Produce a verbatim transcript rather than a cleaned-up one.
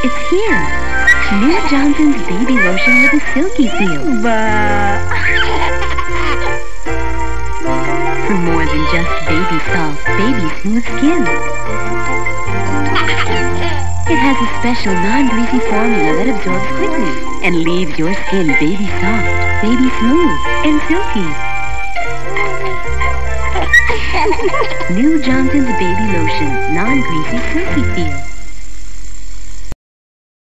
It's here. New Johnson's Baby Lotion with a silky feel. For more than just baby soft, baby smooth skin. It has a special non-greasy formula that absorbs quickly and leaves your skin baby soft, baby smooth, and silky. New Johnson's Baby Lotion, non-greasy silky feel.